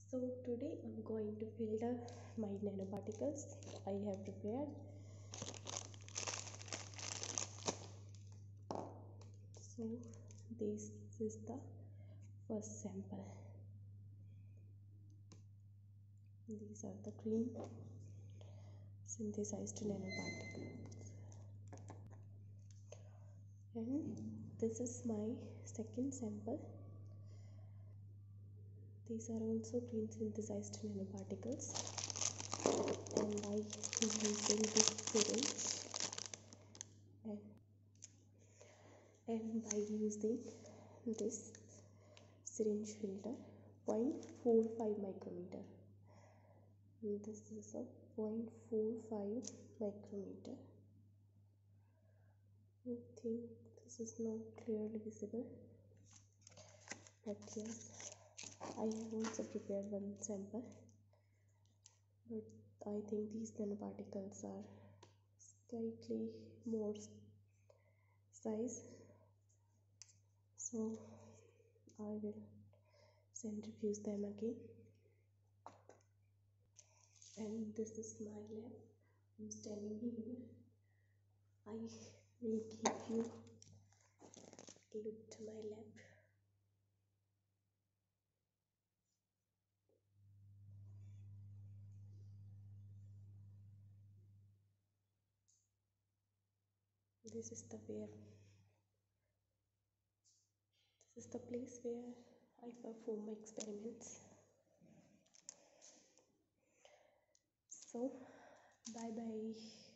So today I'm going to filter my nanoparticles I have prepared. So this is the first sample. These are the green synthesized nanoparticles, and this is my second sample. These are also green synthesized nanoparticles, and by using this syringe and by using this syringe filter 0.45 micrometer. And this is a 0.45 micrometer. I think this is not clearly visible, but yes, I have also prepared one sample, but I think these nanoparticles are slightly more size, so I will centrifuge them again. And this is my lab. I'm standing here. I will give you a look to my lab. This is the place where I perform my experiments. So bye bye.